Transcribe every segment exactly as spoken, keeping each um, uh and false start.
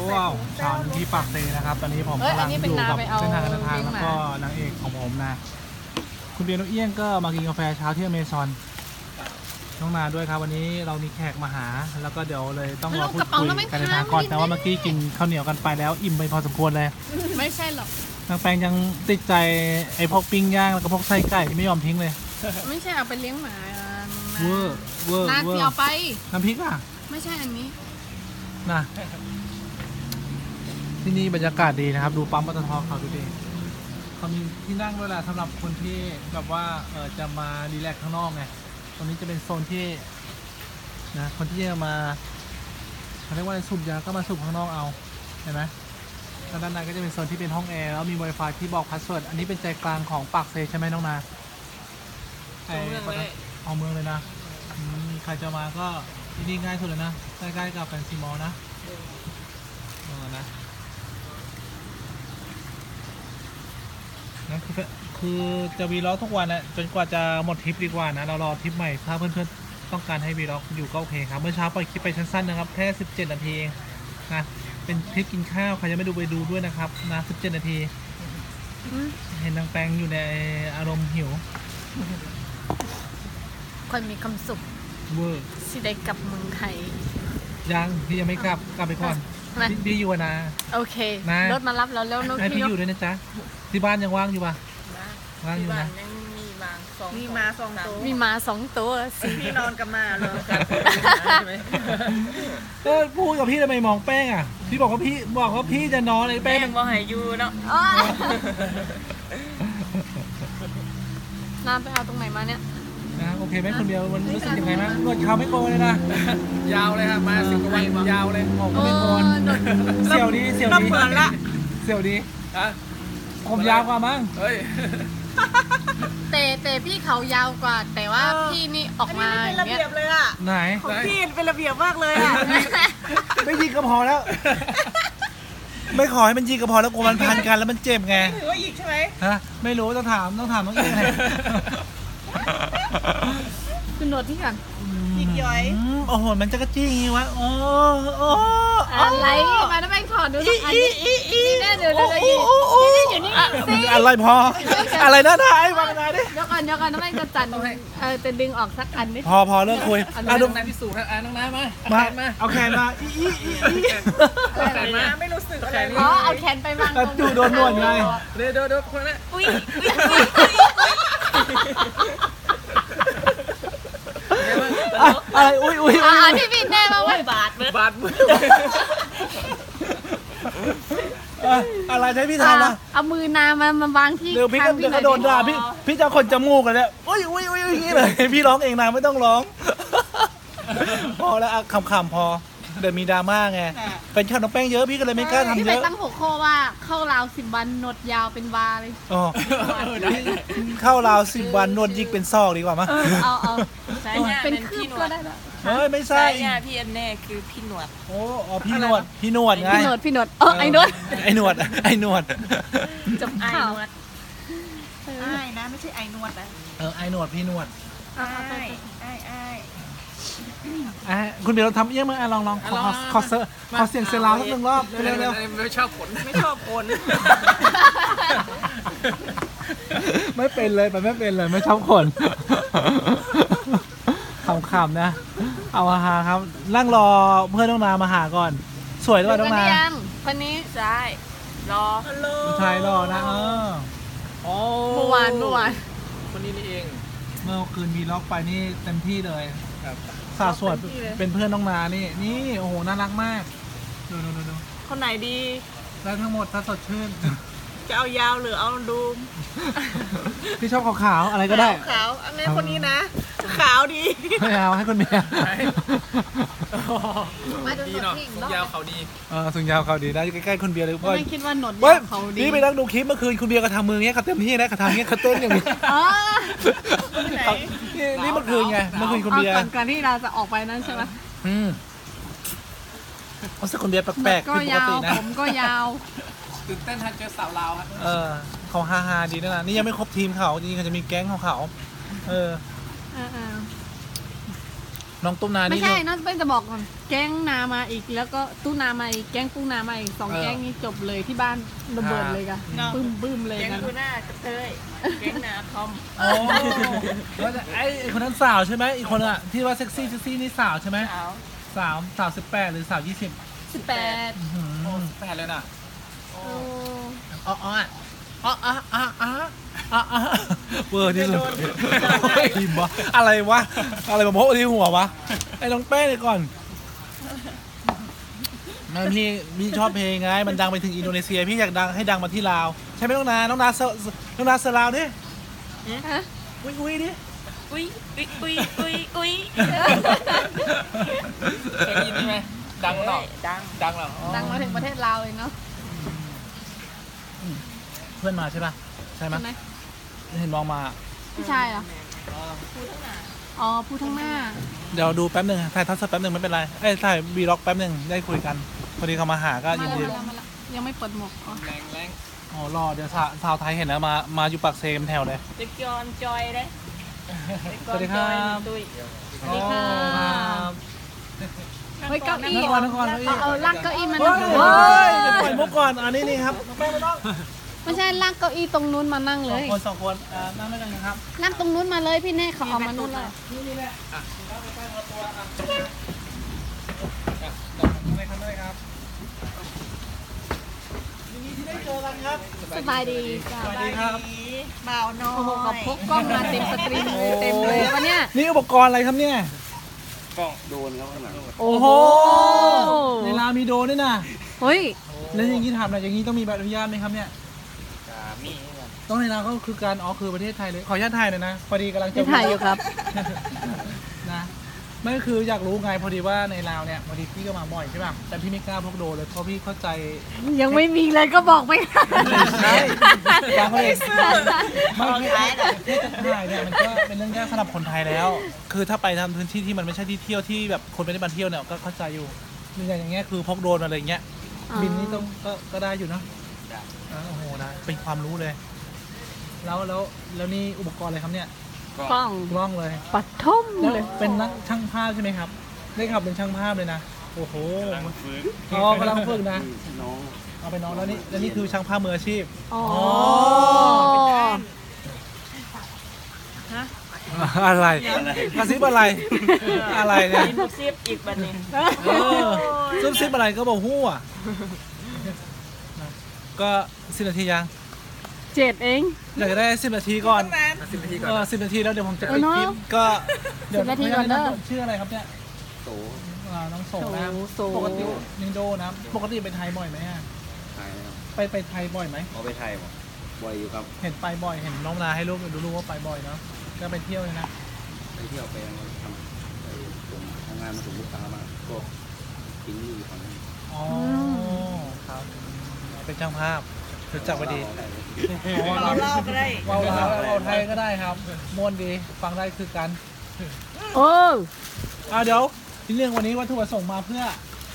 ว้าวชาวที่ปากเซนะครับตอนนี้ผมกำลังอยู่กับเส้นทางการเดินทางแล้วก็นางเอกของผมนะคุณเบียร์นกเอี้ยงก็มากินกาแฟเช้าที่อเมซอนน้องนาด้วยครับวันนี้เรามีแขกมาหาแล้วก็เดี๋ยวเลยต้องรอพูดคุยการเดินทางก่อนแต่ว่าเมื่อกี้กินข้าวเหนียวกันไปแล้วอิ่มไปพอสมควรเลยไม่ใช่หรอกนางแปงยังติดใจไอ้พวกปิ้งย่างแล้วก็พวกไส้ไก่ไม่ยอมทิ้งเลยไม่ใช่เอาไปเลี้ยงหมาเวอร์เวอร์นาเสียวไปน้ำพริกอ่ะไม่ใช่อันนี้นะที่นี่บรรยากาศดีนะครับดูปั๊มปตทเขาดูดิเขามีที่นั่งด้วยแหละสำหรับคนที่แบบว่าเออจะมารีแลกซ์ข้างนอกไงตรงนี้จะเป็นโซนที่นะคนที่จะมาเขาเรียกว่าสูบยาก็มาสูบข้างนอกเอาเห็นไหมด้านในก็จะเป็นโซนที่เป็นห้องแอร์แล้วมี Wi-Fi ที่บอกพาสเวิร์ดอันนี้เป็นใจกลางของปากเซใช่ไหมน้องนาไอ้เอาเมืองเลยนะใครจะมาก็ที่นี่ง่ายสุดเลยนะใกล้ๆกับแฟนซีมอลนะเออนะนั่นคือคือจะวีล็อกทุกวันนะจนกว่าจะหมดทริปดีกว่านะเรารอทริปใหม่ถ้าเพื่อนๆต้องการให้วีล็อกอยู่ก็โอเคครับเมื่อเช้าปล่อยคลิปไปสั้นๆนะครับแค่สิบเจ็ดนาทีเองนะเป็นคลิปกินข้าวใครยังไม่ดูไปดูด้วยนะครับนะสิบเจ็ดนาทีเห็นนางแปงอยู่ในอารมณ์หิวคนมีความสุขเวอร์สิได้กลับเมืองไทยยังพี่ยังไม่กลับกลับไปก่อนพี่อยู่นะโอเครถมารับเราแล้วน้องให้พี่อยู่ด้วยนะจ๊ะที่บ้านยังว่างอยู่ปะว่างอยู่นะมีมาสองตัวมีมาสองตัวสิพี่นอนกับมาเลยก็พูดกับพี่ทำไมมองแป้งอ่ะพี่บอกว่าพี่บอกว่าพี่จะนอนเลยแป้งบอกให้อยู่เนาะน้ำไปเอาตรงไหนมาเนี่ยนะโอเคไหมคนเดียวมันรู้สึกยังไงมั้งนวดเขาไม่โกนเลยนะยาวเลยครับมาสิบกว่าวันยาวเลยออกก็ไม่โกนเสี่ยวดีเสี่ยวดีเหมือนละเสี่ยวดีผมยาวกว่ามั้งเฮ้ยเตะเตะพี่เขายาวกว่าแต่ว่าพี่นี่ออกมาเป็นระเบียบเลยอ่ะไหนของพี่เป็นระเบียบมากเลยอ่ะไม่ยิงก็พอแล้วไม่ขอให้มันยิงก็พอแล้วกลัวมันพันกันแล้วมันเจ็บไงถือว่ายิงใช่ไหมฮะไม่รู้ต้องถามต้องถามน้องเอ๋คุณโดดที่กันยิงย้อยโอ้โหมันจะกระจี้งี้วะโอ้โอ้อะไรมาแล้วไปถอดดูสักอันนี่แน่เดี๋ยวเดี๋ยวนี่นี่อยู่นี่สิอะไรพออะไรนะนายมาหน่อยดิเดี๋ยวก่อนเดี๋ยวก่อนน้องแม่จะจันเออจะดึงออกสักอันนิดพอพอเลิกคุยอ่ะน้องนายพิสูจน์อ่ะน้องนายมามาเอาแขนมาอีอีอีเอาแขนมาไม่รู้สึกอะไรอ๋อเอาแขนไปวางตรงจู่โดนนวดไงเดี๋ยวเดี๋ยวเดี๋ยวคนละอุ้ยอะไรอุ้ยอุ้ยอ่าพี่บินแน่มาว่าบาดมือบาดมืออะไรใช้พี่ทำนะเอามือนามันมาวางที่เดี๋ยวพี่ก็เดี๋ยวก็โดนด่าพี่พี่จะคนจมูกเลยเนี่ยอุ้ยอุ้ยอุ้ยอย่างนี้เลยพี่ร้องเองนะไม่ต้องร้องพอแล้วขำๆพอเดี๋ยวมีดราม่าไงเป็นข้าวน้ำแป้งเยอะพี่ก็เลยไม่กล้าทำเยอะพี่ไปตั้งหัวข้อว่าเข้าราวสิบวันนวดยาวเป็นวาเลยอ๋อเข้าราวสิบวันนวดยิกเป็นซอกดีกว่ามั้ยเอาเอาเป็นคืบก็ได้แล้วเฮ้ยไม่ใช่พี่อันแน่คือพี่หนวดโอ้อ๋อพี่หนวดพี่หนวดไงพี่หนวดพี่หนวดเออไอ้หนวดไอ้หนวดไอ้หนวดจบข่าวไอ้นะไม่ใช่ไอ้หนวดนะเออไอ้หนวดพี่หนวดไอ้ไอ้ไอ้อ่ะคุณเดี๋ยวทำเอี้ยงมาลองลองขอขอเซอร์ขอเสียงเซลาวสักหนึ่งรอบเร็วเร็วไม่ชอบผลไม่ชอบผลไม่เป็นเลยมันไม่เป็นเลยไม่ชอบคนขำๆนะเอาอาหารครับนั่งรอเพื่อนน้องนามาหาก่อนสวยด้วยน้องนาคนนี้ใช่รอผู้ชายรอนะเออโอ้เมื่อวานเมื่อวานคนนี้นี่เองเมื่อคืนมีล็อกไปนี่เต็มที่เลยสาวสวยเป็นเพื่อนน้องนานี่นี่โอ้โหน่ารักมากดูดูดูดูคนไหนดีได้ทั้งหมดถ้าสดชื่นจะเอายาวหรือเอาดูมพี่ชอบขาวๆอะไรก็ได้ขาวอันนี้คนนี้นะขาวดีไม่เอาให้คนเมียดีเนาะสูงยาวเขาดีเออสูงยาวเขาดีได้ใกล้ๆคนเบียร์เลยพ่อไม่คิดว่าหนวดยาวเขาดีนี่ไปนั่งดูคลิปเมื่อคืนคุณเบียร์ก็ทำมือเงี้ยเขาเต็มที่นะเขาทำเงี้ยเขาเต้นอย่างนี้นี่เมื่อคืนไงเมื่อคืนคุณเบียร์ก่อนที่เราจะออกไปนั้นใช่ไหมอืมเขาสักคนเบียร์แปลกๆก็ยาวผมก็ยาวตื่นเต้นทันเจอสาวลาวครับเออเขาฮาฮาดีนะนี่ยังไม่ครบทีมเขาจริงๆเขาจะมีแก๊งของเขาเออน้องตุ้มนาไม่นี่ใช่น้องเป็นจะบอกก่อนแก๊งนามาอีกแล้วก็ตู้นามาอีกแก๊งปูนามาอีกสองแก๊งนี้จบเลยที่บ้านระเบิดเลยกันบึ้มบึ้มเลยแกงกันทูน่ากระเทยแกงนาคอมโอ้แล้วไอ้ไอ้คนนั้นสาวใช่ไหมอีกคนอะที่ว่าเซ็กซี่เซ็กซี่นี่สาวใช่ไหมสาวสาวสาวสิบแปดหรือสาวยี่สิบสิบแปดโอ้แปดเลยน่ะโอ้อ๋ออ๋ออ๋ออ๋ออ๋ออ๋ออ๋ออ๋อเวอร์ที่สุดทีมวะอะไรวะอะไรมาโม้ที่หัววะไอ้น้องแป้งเลยก่อนแม่พี่พี่ชอบเพลงไงมันดังไปถึงอินโดนีเซียพี่อยากดังให้ดังมาที่ลาวใช่ไหมน้องนาน้องนาเซน้องนาเซอร์ลาวดิฮะอุ้ยอุ้ยดิอุ้ยอุ้ยอุ้ยอุ้ยอุ้ยเคยได้ยินไหมดังเนาะดังดังเหรอดังมาถึงประเทศลาวเลยเนาะเพื่อนมาใช่ป่ะใช่ไหมใช่ไหมเห็นมองมาพี่ชายเหรออ๋อพูดทั้งหน้าเดี๋ยวดูแป๊บหนึ่งถ่ายทอดสดแป๊บหนึ่งไม่เป็นไรเอ้ยถ่ายวีล็อกแป๊บหนึ่งได้คุยกันพอดีเขามาหาก็มายินแล้วดีมาแล้วมาแล้วยังไม่เปิดหมวกอ๋อแรงแรงอ๋อรอเดี๋ยวสาวสาวไทยเห็นแล้วมามาอยู่ปากเซมแถวเลยจะจอนจอยเลยสวัสดีครับตุ้ยสวัสดีค่ะอ๋อครับเฮ้ยเก้าอี้นั่งก่อนนั่งก่อนเก้าอี้เอาเอาลากเก้าอี้มาเฮ้นั่ยงเฮ้ยจะปล่อยมุกก่อนอันนี้นี่ครับแป้งไม่ต้องไม่ใช่ลากเก้าอี้ตรงนู้นมานั่งสเลองยคนสองคนอ่านั่งด้วยกันนะครับลากตรงนู้นมาเลยพี่เน่เขาเอามานู่นเลยนี่นี่แหละอ่ะแล้วไปเอาตัวอ่ะอ่ะเดี๋ยวผมไม่ทำได้ครับยินดีที่ได้เจอกันครับสบายดีจ้าสวัสดีครับเบาน้อโอ้โหยเขาพกกล้องมาเต็มสตรีมเลยเต็มเลยปะเนี่ยนี่อุปกรณ์อะไรครับเนี่ยก็โดนครับข้างหลังโอ้โห ในลาวมีโดรนด้วยนะเฮ้ยแล้วอย่างนี้ถามหน่อยอย่างนี้ต้องมีใบอนุญาตไหมครับเนี่ยกามีครับต้องในลาวก็คือการอ๋อคือประเทศไทยเลย ขออนุญาตถ่ายหน่อยนะ พอดีกำลังจะที่ถ่ายอยู่ครับนะไม่คืออยากรู้ไงพอดีว่าในลาวเนี่ยพอดีพี่ก็มาบ่อยใช่ป่ะ แต่พี่ไม่กล้าพกโดรนเลยเพราะพี่เข้าใจยังไม่มีเลยก็บอกไม่ได้ใช่บางคนเองไม่ไม่ที่จะถ่ายเนี่ยมันก็เป็นเรื่องยากสำหรับคนไทยแล้ว คือถ้าไปทำพื้นที่ที่มันไม่ใช่ที่เที่ยวที่แบบคนไม่ได้มาเที่ยวเนี่ยก็เข้าใจอยู่อย่างเงี้ยคือพกโดรนอะไรอย่างเงี้ย บินนี่ต้องก็ก็ได้อยู่เนอะอ่าโอ้โหนะเป็นความรู้เลย แล้วแล้วแล้วนี่อุปกรณ์อะไรครับเนี่ยก็กล้องกล้องเลยปัดทุ่มแล้วเลยเป็นนักช่างภาพใช่ไหมครับ ได้ขับเป็นช่างภาพเลยนะ โอ้โหกำลังฝึกอ๋อกำลังฝึกนะน้องเอาไปน้องแล้วนี่แล้วนี่คือช่างภาพมืออาชีพอ๋ออะไรกระซิบอะไร อะไรเนี่ยมีมุกซิบอีกบันนี้เออซุบซิบอะไรก็บอกหู้อ่ะก็สิบนาทียังเจ็ดเองอยากจะได้สิบนาทีก่อนสิบนาทีก่อนเออสิบนาทีแล้วเดี๋ยวผมจะเอปิอดเนอะคลิปก็เดี๋ยวสิบนาทีก่อนเด้อชื่ออะไรครับเนี่ยโตอ่าน้องโสนะโสปกตินิงโดนะปกติไปไทยบ่อยไหมอะไทยนะครับไปไปไทยบ่อยไหมเอาไปไทยบ่บ่อยอยู่ครับเห็นไปบ่อยเห็นน้องนาให้ลูกดูรู้ว่าไปบ่อยเนาะก็ไปเที่ยวเลยนะไปเที่ยวไปทำไปส่งทำงานมาส่งลูกค้ามาพวกทิ้งอยู่ฝั่งนี้อ๋อครับเป็นช่างภาพรู้จักพอดีเราได้เราเล่าก็ได้ว่าวลาวว่าวไทยก็ได้ครับม่วนดีฟังได้คือกันโอ้อ่าเดี๋ยวที่เรื่องวันนี้วัตถุประสงค์มาเพื่อ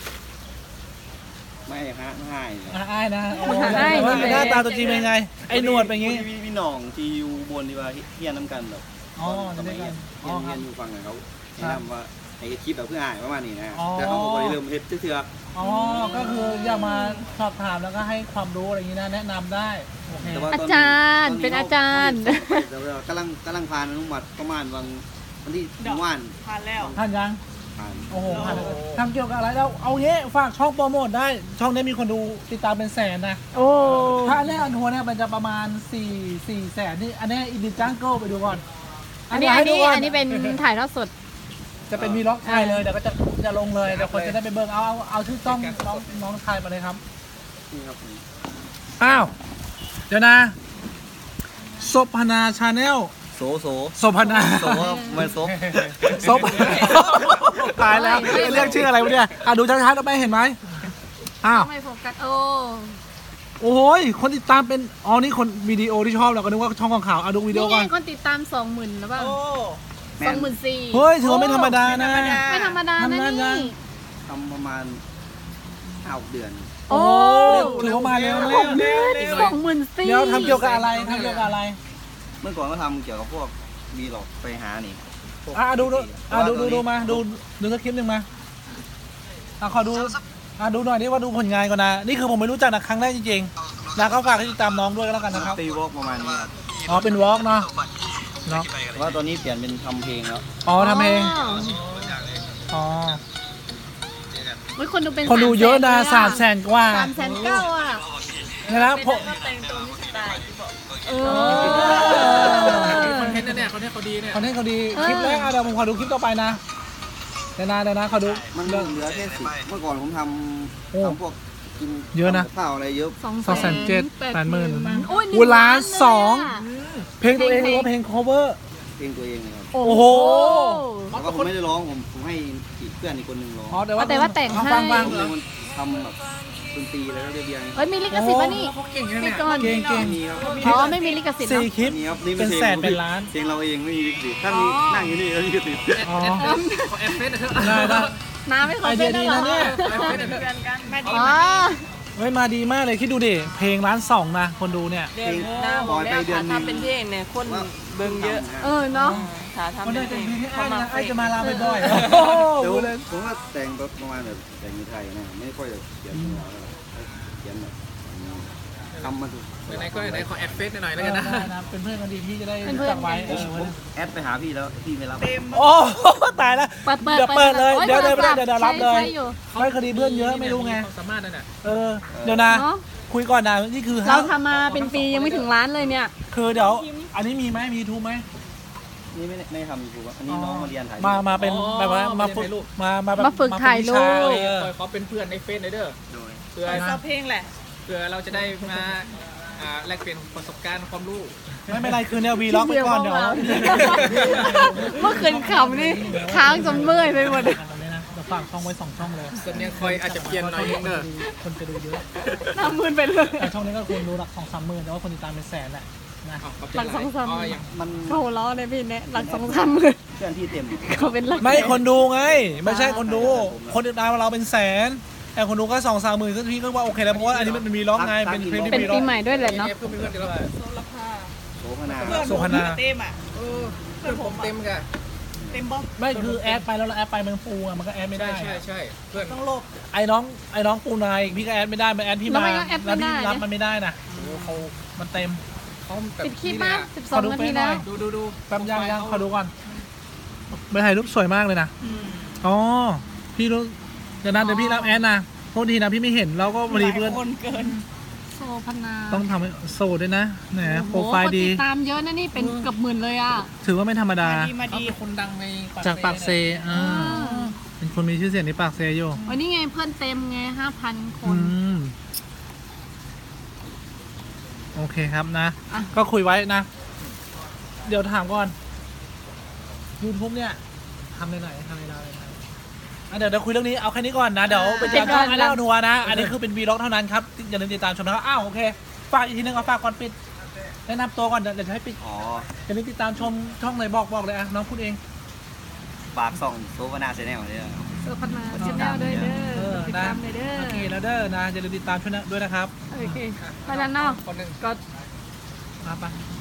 ไม่ฮะง่ายเลยอาอ้ายนะโอ้ว่าหน้าตาตัวจริงเป็นไง ไอ้หนวดเป็นไงพี่พี่น้องที่อยู่บนที่ว่าเฮียนน้ำกันแบบอ๋อสมัยเฮียนอ๋อเฮียนครับอยู่ฝั่งนั้นเขาครัแนะบนำว่าให้เฮ็ดคลิปแบบเพื่ออ่านประมาณนี้นะอ๋อแต่เขาบอกว่าเริ่มเฮ็ดเถื่ออ๋อ ก็คืออยากมาสอบถามแล้วก็ให้ความรู้อะไรอย่างนี้นะแนะนำได้ โอเคๆแต่ว่าอาตอนจารย์ตเป็นอาจารย์แต่ว่ากำลังกำลังผ่านอนุมัติประมาณวันวันที่เมื่อวานผ่านแล้วท่านยังผ่านโอ้โหผ่านแล้วทำเกี่ยวกับอะไรแล้ว เอางี้ฝากช่องโปรโมทได้ ช่องนี้มีคนดูติดตามเป็นแสนนะโอ้ถ้าอันนี้อันทัวร์เนี่ยมันจะประมาณสี่สี่แสนนี่อันนี้อินดิจังเกิลไปดูก่อนอันนี้อันให้ดูนี้ก่อันนี้เป็นถ่ายทอดสดจะเป็นวีล็อกไทยเลยเดี๋ยวก็จะจะลงเลยเดี๋ยวคนจะได้ไปเบิ่งเอาเอาเอาชื่อต้องน้องน้องไทยมาเลยครับนี่ครับผมอ้าว เดี๋ยวนะศพพนาชาแนลโสโสศพพนาโสว่ามันโสศพตายแล้วเรียกชื่ออะไรวะเนี่ยอ่ะดูชัดๆแล้วไปเห็นไหมอ้าวไม่โฟกัสโอ้โอ้โหยคนติดตามเป็นอ๋อนี่คนวิดีโอที่ชอบเราก็นึกว่าช่องของข่าวอ่ะดูวิดีโอนี่ก่ไงอนคนติดตามสองหมื่นแล้วเปล่าโอ้สองหมื่นสี่เฮ้ยถือว่าไม่ธรรมดานะไม่ธรรมดานะทำนานยันี่งทำประมาณห้าเดือนโอ้ถือว่ามาเร็วเร็วเร็วเร็วสองหมื่นสี่เดี๋ยวทำเกี่ยวกับอะไรทำเกี่ยวกับอะไรเมื่อก่อนก็ทำเกี่ยวกับพวกวีล็อกไปหานี่อ่ะดูดูอ่ะดูดูดูมาดูดูสักคลิปหนึ่งมาอ่ะขอดูอ่ะดูหน่อยดิว่าดูผลงานก่อนนะนี่คือผมไม่รู้จักนะครั้งแรกจริงๆนะก็ฝากให้ติดตามน้องด้วยก็แล้วกันนะครับตีวอล์กประมาณนี้ครับอ๋อเป็นวอล์กเนาะเนาะแต่ว่าตอนนี้เปลี่ยนเป็นทำเพลงแล้วอ๋อทำเองอ๋อเฮ้ยคนดูเป็นคนดูเยอะนะสามแสนกว่าสามแสนเก้าอ่ะนะนะผมแต่งตัวมิสไตล์ที่บอกเอคอนเทนต์เนี่ยคอนเทนต์เขาดีเนี่ยคอนเทนต์เขาดีคลิปแรกอ่ะเดี๋ยวผมขอดูคลิปต่อไปนะเดี๋ยวนะเดี๋ยวนะขอดูมันเหลือแค่สิบเมื่อก่อนผมทโอ้ำทำพวกกินเยอะนะข้าวอะไรเยอะสองสองแสนเจ็ดแปดหมื่นโอ้ยหนึ่อุล้านเลยะสอง เพลงตัวเองหรือว่าเพลง cover เพลงตัวเองเลยครับโอ้โอ้โหแต่ว่าผมไม่ได้ร้องผมผมให้อีกเพื่อนอีกคนหนึ่งร้องอ๋อแต่ว่าแต่ว่าแต่งให้ฟังฟังผมเป็นคนทำแบบดนตรีแล้วก็เรียบเรียงเฮ้ยมีลิขสิทธิ์ป่ะนี่เขาเก่งนะไปเนี่ยก่อนเก่งเก่งมีครับอ๋อไม่มีลิขสิทธิ์สี่เนาะคลิปนี่ครับนี่เป็นแสนเป็นล้านเพลงเราเองไม่มีลิขสิทธิ์ถ้ามีอ๋อนั่งอยู่นี่แล้วลิขสิทธิ์อ๋อขอแอปเฟซหน่อยเถอะได้ได้น้ำไม่ขอไอเดีเป็ยนดีได้หรนะอเนี่ยแอปเฟซหน่อยเถอะเพื่อนกันมาดีอ๋อเฮ้ยมาดีมากเลยคิดดูดิเพลงล้านสองนะคนดูเนี่ยเดือนหน้าบอกแล้วถ้าทำเป็นเพลงเนี่ยคนเบิ่งเยอะเออเนาะถ้าทำมันเป็ได้นเพลเป็นงเพลงที่ไอ้เขามานะเฟไอ้ซจะมาลาบ่อยๆโอ้โหเดี๋ยวพูดเลยผมก็แต่งประมาณแบบแต่งในไทยนะไม่ค่อยจะเขียนหัวอะไรเขียนแบบทำมาถูกไหนๆก็ไหนๆขอแอปเฟซหน่อยเอแล้วอกันนะได้นะเป็นเพื่อนกันดีพี่จะได้เป็นรู้เพื่อนจักไว้กันเออผมแอดไปหาพี่แล้วพี่ไม่รับโอ้ตายแล้วเปิดเปิดเดี๋ยวเปิดเลยโอ้เดี๋ยวเดี๋ยวโทรศัพท์เดี๋ยวเดี๋ยวรับเลยใช้อยู่ไม่คดีเพื่อนเยอะไม่รู้ไงสามารถนั่นน่ะเออเดี๋ยวนะเนาะคุยก่อนนะนี่คือเราทำมาเป็นปียังไม่ถึงล้านเลยเนี่ยคือเดี๋ยวอันนี้มีไหมมีทูบไหมนี่ไม่ได้ไม่ทำยูทูบอันนี้น้องมาเรียนถ่ายมามาเป็นแบบว่ามาฝึกมามาแบบมาฝึกถ่ายรูปเออขอเป็นเพื่อนในเฟซหน่อยเด้อโดยเพื่อนะชอบเพลงแหละเพื่อเราจะได้มาอ่าแลกเปลี่ยนประสบการณ์ความรู้ไม่เป็นไรคืนเดียววีล็อกไปก่อนเดี๋ยวเมื่อคืนขำนี่ค้างจนเมื่อยไปหมดเดี๋ยวฝากช่องไว้สองช่องเลยสำเนียงคอยอาจจะเปลี่ยนหน่อยนึงเด้อคนจะดูเยอะหน้ามืนไปเลยแต่ช่องนี้ก็คุณดูหลักสองสามหมื่นแต่ว่าคนติดตามเป็นแสนแหละนะหลังสองสามอย่างมันโอ้โหล้อเลยพี่เนี่ยหลังสองสามหมื่นเพื่อนที่เต็มเขาเป็นหลักไม่คนดูไง ไม่ใช่คนดู คนติดตามเราเป็นแสนแต่คนดูก็สองสามหมื่นก็พี่ก็ว่าโอเคแล้วเพราะว่าอันนี้มันเป็นวีล็อกไงเป็นคลิปที่เป็นวีล็ปีอกใหม่ด้วยแหละเนาะเพื่อนเพื่อนเดี๋ยวเราโสพนาสุพรรณาเต็มอ่ะเออเพื่อนผมเต็มกันเต็มบล็อกไม่คือแอดไปแล้วเราแอดไปมันฟูอ่ะมันก็แอดไม่ใช่ได้ใช่ใช่เพื่อนต้องโลภไอ้น้องไอ้น้องปูนายพี่ก็แอดไม่ได้มันแอดพี่แล้วมามันก็แอดไม่แล้วได้พี่รับนะมันไม่ได้นะโอ้โหเขามันเต็มเขาแบบสิบคลิปนี้มานะสิบสองนาทีแล้วดูดูดูแป๊บยังยังขอดูก่อนไปถ่ายรูปสวยมากเลยนะอ๋อพี่รู้เดี๋ยวนะเดี๋ยวพี่รับแอดนะโทษทีนะพี่ไม่เห็นเราก็พอดีเพื่อนคนเกินโซพนาต้องทำให้โสดด้วยนะแหมโปรโอ้โหไฟล์คนดีติดตามเยอะนะนี่เป็นเกือบหมื่นเลยอ่ะถือว่าไม่ธรรมดาดีมาดีคนดังในจากปากเซอ่าเป็นคนมีชื่อเสียงในปากเซอยู่วันนี้ไงเพื่อนเต็มไงห้าพันคอืนมโอเคครับนะอ่ะก็คุยไว้นะ เดี๋ยวถามก่อน YouTube เนี่ยทำในไหนทำในดาวในไหนอ่ะเดี๋ยวเดี๋ยวคุยเรื่องนี้เอาแค่นี้ก่อนนะ เดี๋ยวไปเจอกันไอ้เล่าทัวร์นะ อันนี้คือเป็นวีล็อกเท่านั้นครับ อย่าลืมติดตามชมนะครับ อ้าวโอเค ฝากอีกทีนึงเอาฝากก่อนปิดแนะนำตัวก่อนเดี๋ยวเดี๋ยวจะให้ปิดอ๋ออย่าลืมติดตามชมช่องไหนบอกบอกเลยอ่ะน้องพูดเองปากส่องโซฟานาเซนแนลเนี่ยโซพนาชแนลด้วยเด้เอออติดนะตามเลยเด้อโอเคแล้วเด้อนะอย่าลืมติดตามช่วยนะด้วยนะครับโอเคไปแล้วเนาะคนหนึ่งก็มาไป